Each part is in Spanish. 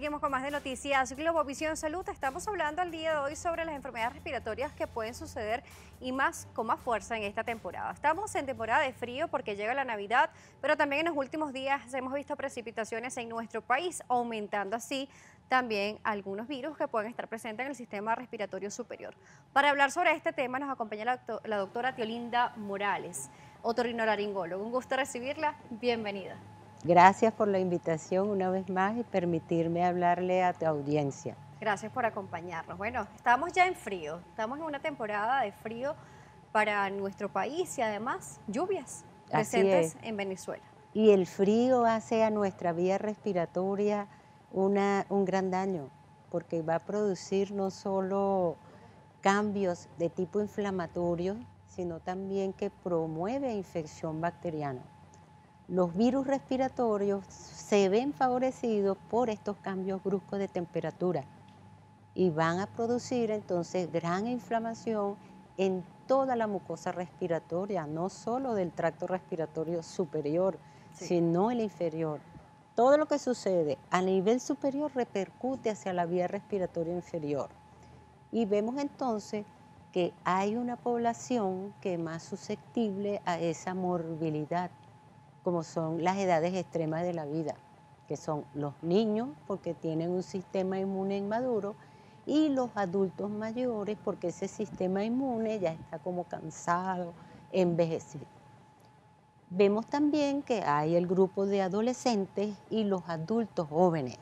Seguimos con más de noticias. Globovisión Salud. Estamos hablando el día de hoy sobre las enfermedades respiratorias que pueden suceder y más con más fuerza en esta temporada. Estamos en temporada de frío porque llega la Navidad, pero también en los últimos días hemos visto precipitaciones en nuestro país, aumentando así también algunos virus que pueden estar presentes en el sistema respiratorio superior. Para hablar sobre este tema nos acompaña la doctora Teolinda Morales, otorrinolaringóloga. Un gusto recibirla. Bienvenida. Gracias por la invitación una vez más y permitirme hablarle a tu audiencia. Gracias por acompañarnos. Bueno, estamos ya en frío, estamos en una temporada de frío para nuestro país y además lluvias Así presentes es. en Venezuela. Y el frío hace a nuestra vía respiratoria un gran daño, porque va a producir no solo cambios de tipo inflamatorio, sino también que promueve infección bacteriana. Los virus respiratorios se ven favorecidos por estos cambios bruscos de temperatura y van a producir entonces gran inflamación en toda la mucosa respiratoria, no solo del tracto respiratorio superior, Sí. sino el inferior. Todo lo que sucede a nivel superior repercute hacia la vía respiratoria inferior. Y vemos entonces que hay una población que es más susceptible a esa morbilidad, como son las edades extremas de la vida, que son los niños porque tienen un sistema inmune inmaduro y los adultos mayores porque ese sistema inmune ya está como cansado, envejecido. Vemos también que hay el grupo de adolescentes y los adultos jóvenes,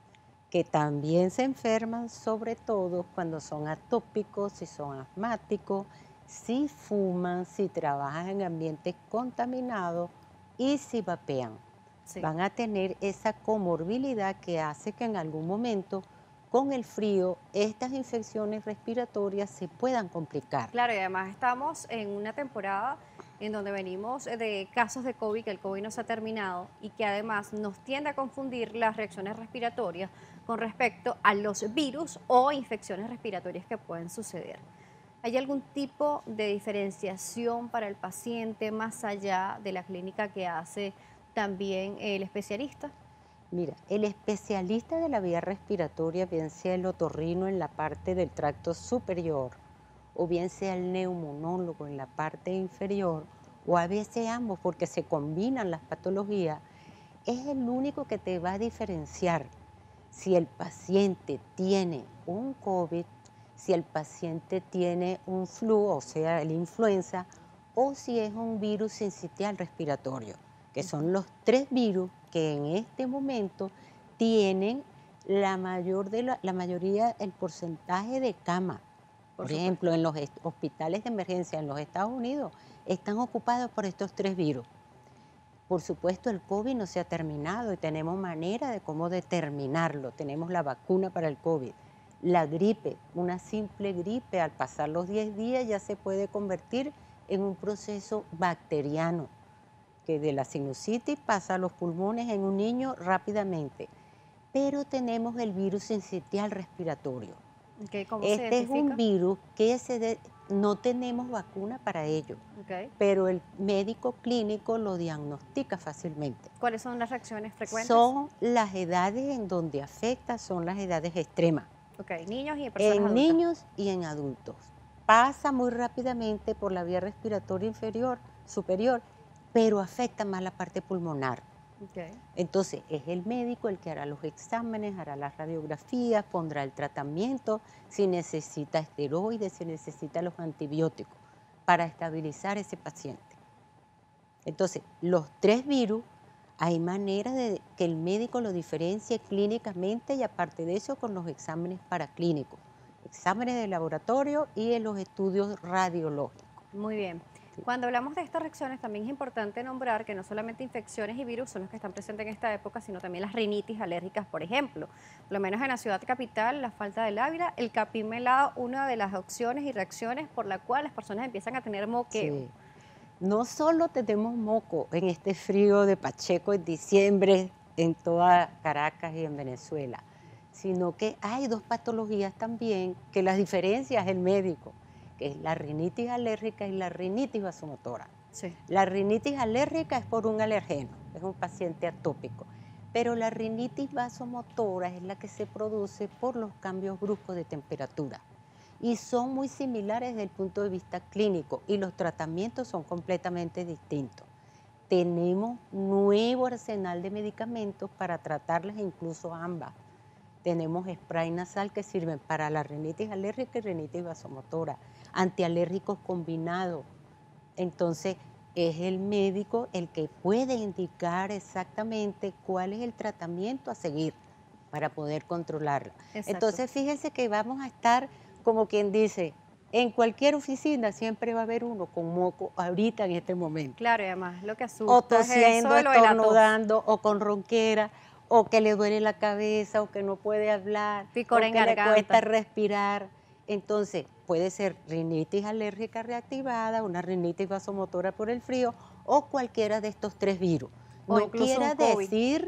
que también se enferman, sobre todo cuando son atópicos, si son asmáticos, si fuman, si trabajan en ambientes contaminados y si vapean. Sí. Van a tener esa comorbilidad que hace que en algún momento con el frío estas infecciones respiratorias se puedan complicar. Claro, y además estamos en una temporada en donde venimos de casos de COVID, que el COVID no se ha terminado y que además nos tiende a confundir las reacciones respiratorias con respecto a los virus o infecciones respiratorias que pueden suceder. ¿Hay algún tipo de diferenciación para el paciente más allá de la clínica que hace también el especialista? Mira, el especialista de la vía respiratoria, bien sea el otorrino en la parte del tracto superior o bien sea el neumonólogo en la parte inferior, o a veces ambos porque se combinan las patologías, es el único que te va a diferenciar si el paciente tiene un COVID, si el paciente tiene un flu, o sea, el influenza, o si es un virus sincitial respiratorio, que son los tres virus que en este momento tienen la mayoría, el porcentaje de cama. Por Por supuesto. ejemplo, en los hospitales de emergencia en los Estados Unidos están ocupados por estos tres virus. Por supuesto, el COVID no se ha terminado y tenemos manera de cómo determinarlo. Tenemos la vacuna para el COVID. La gripe, una simple gripe, al pasar los 10 días ya se puede convertir en un proceso bacteriano, que de la sinusitis pasa a los pulmones en un niño rápidamente. Pero tenemos el virus sincitial respiratorio. Okay, ¿cómo se Este es un identifica? virus que no tenemos vacuna para ello, Okay. pero el médico clínico lo diagnostica fácilmente. ¿Cuáles son las reacciones frecuentes? Son las edades en donde afecta, son las edades extremas, Ok, niños y personas en adultas. niños y en adultos. Pasa muy rápidamente por la vía respiratoria inferior, superior, pero afecta más la parte pulmonar. Ok. Entonces, es el médico el que hará los exámenes, hará las radiografías, pondrá el tratamiento, si necesita esteroides, si necesita los antibióticos, para estabilizar ese paciente. Entonces, los tres virus, hay manera de que el médico lo diferencie clínicamente y aparte de eso con los exámenes paraclínicos, exámenes de laboratorio y en los estudios radiológicos. Muy bien. Cuando hablamos de estas reacciones, también es importante nombrar que no solamente infecciones y virus son los que están presentes en esta época, sino también las rinitis alérgicas, por ejemplo. Por lo menos en la ciudad capital, la falta del Ávila, el capim melado, una de las opciones y reacciones por la cual las personas empiezan a tener moqueo. Sí. No solo tenemos moco en este frío de Pacheco en diciembre en toda Caracas y en Venezuela, sino que hay dos patologías también que las diferencia es el médico, que es la rinitis alérgica y la rinitis vasomotora. Sí. La rinitis alérgica es por un alergeno, es un paciente atópico, pero la rinitis vasomotora es la que se produce por los cambios bruscos de temperatura y son muy similares desde el punto de vista clínico y los tratamientos son completamente distintos. Tenemos nuevo arsenal de medicamentos para tratarlas, incluso ambas. Tenemos spray nasal que sirven para la rinitis alérgica y rinitis vasomotora, antialérgicos combinados. Entonces, es el médico el que puede indicar exactamente cuál es el tratamiento a seguir para poder controlarla. Exacto. Entonces, fíjense que vamos a estar, como quien dice, en cualquier oficina siempre va a haber uno con moco ahorita en este momento. Claro, y además lo que asusta O tosiendo, es eso de lo de la tos. estornudando, o con ronquera, o que le duele la cabeza, o que no puede hablar, Picor o en que le garganta. cuesta respirar. Entonces, puede ser rinitis alérgica reactivada, una rinitis vasomotora por el frío, o cualquiera de estos 3 virus. O incluso un COVID.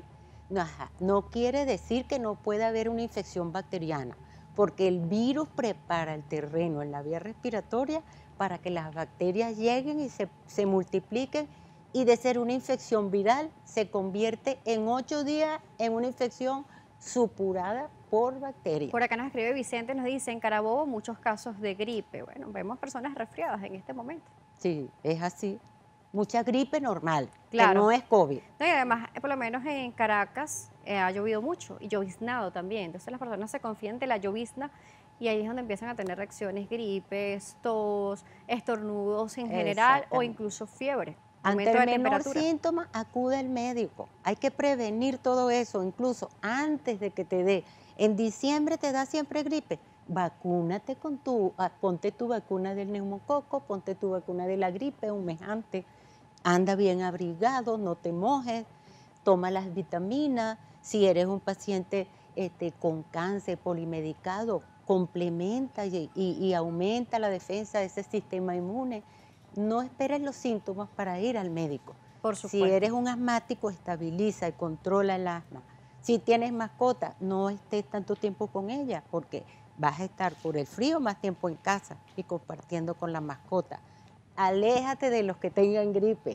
No quiere decir que no pueda haber una infección bacteriana, porque el virus prepara el terreno en la vía respiratoria para que las bacterias lleguen y se multipliquen, y de ser una infección viral se convierte en 8 días en una infección supurada por bacterias. Por acá nos escribe Vicente, nos dice, en Carabobo muchos casos de gripe. Bueno, vemos personas resfriadas en este momento. Sí, es así. Mucha gripe normal, Claro. que no es COVID. No, y además, por lo menos en Caracas ha llovido mucho y lloviznado también. Entonces las personas se confían de la llovizna y ahí es donde empiezan a tener reacciones, gripes, tos, estornudos en general o incluso fiebre. Ante Aumento el de menor temperatura. síntoma, acude al médico. Hay que prevenir todo eso, incluso antes de que te dé. En diciembre te da siempre gripe. Vacúnate ponte tu vacuna del neumococo, ponte tu vacuna de la gripe un mes antes. Anda bien abrigado, no te mojes, toma las vitaminas. Si eres un paciente con cáncer polimedicado, complementa y aumenta la defensa de ese sistema inmune. No esperes los síntomas para ir al médico. Por Si supuesto. eres un asmático, estabiliza y controla el asma. Si tienes mascota, no estés tanto tiempo con ella porque vas a estar por el frío más tiempo en casa y compartiendo con la mascota. Aléjate de los que tengan gripe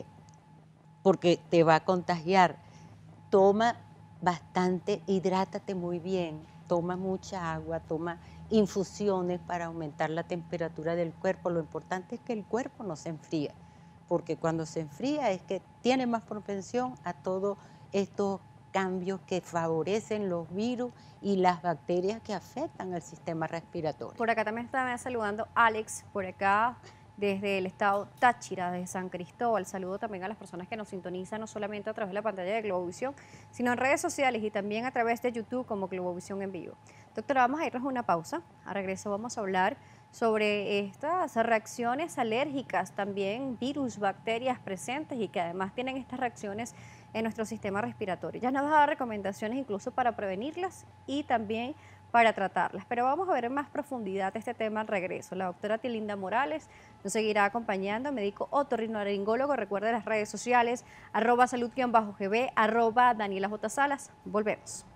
porque te va a contagiar. Toma bastante, hidrátate muy bien, toma mucha agua, toma infusiones para aumentar la temperatura del cuerpo. Lo importante es que el cuerpo no se enfríe, porque cuando se enfría es que tiene más propensión a todos estos cambios que favorecen los virus y las bacterias que afectan al sistema respiratorio. Por acá también está saludando Alex, por acá desde el estado Táchira, de San Cristóbal. Saludo también a las personas que nos sintonizan no solamente a través de la pantalla de Globovisión, sino en redes sociales y también a través de YouTube como Globovisión en vivo. Doctora, vamos a irnos a una pausa. A regreso vamos a hablar sobre estas reacciones alérgicas, también virus, bacterias presentes y que además tienen estas reacciones en nuestro sistema respiratorio. Ya nos va a dar recomendaciones incluso para prevenirlas y también para tratarlas. Pero vamos a ver en más profundidad este tema al regreso. La doctora Tilinda Morales nos seguirá acompañando, médico otorrinolaringólogo. Recuerde las redes sociales, @salud_gb, @Daniela J. Salas. Volvemos.